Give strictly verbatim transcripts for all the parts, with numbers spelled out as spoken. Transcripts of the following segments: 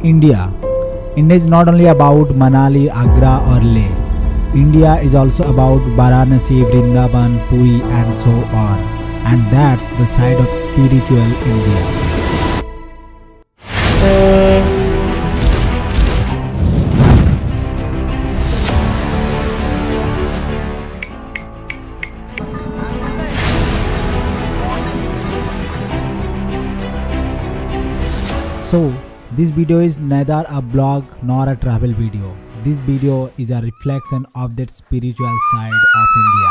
India. India is not only about Manali, Agra or Leh. India is also about Varanasi, Vrindavan, Puri and so on. And that's the side of spiritual India. So, this video is neither a blog nor a travel video. This video is a reflection of that spiritual side of India.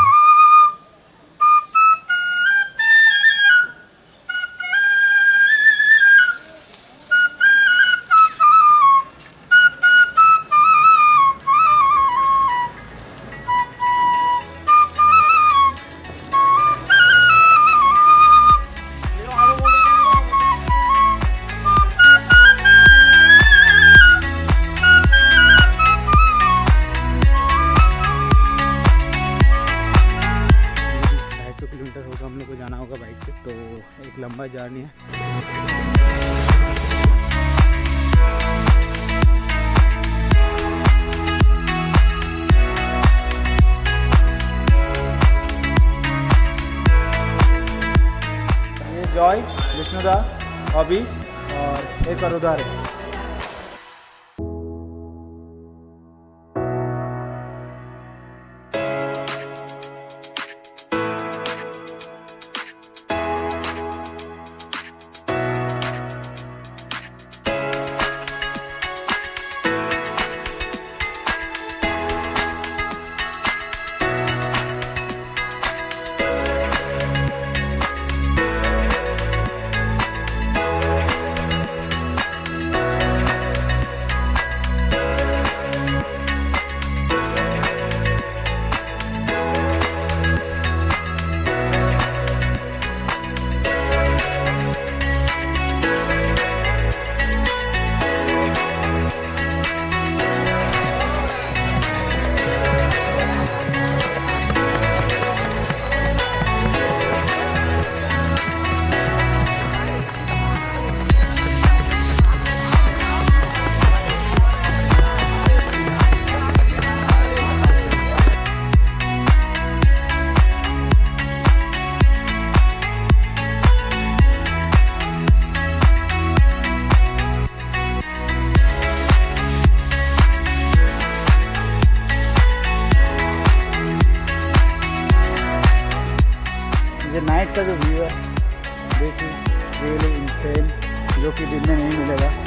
हम लोग को जाना होगा bike से, तो एक लंबा journey है। ये जॉय, विष्णुदा, अभी और एक और उधर है। नाइट का जो व्यू है दिस इज रियली इनसेन, जो कि दिन में नहीं मिलेगा।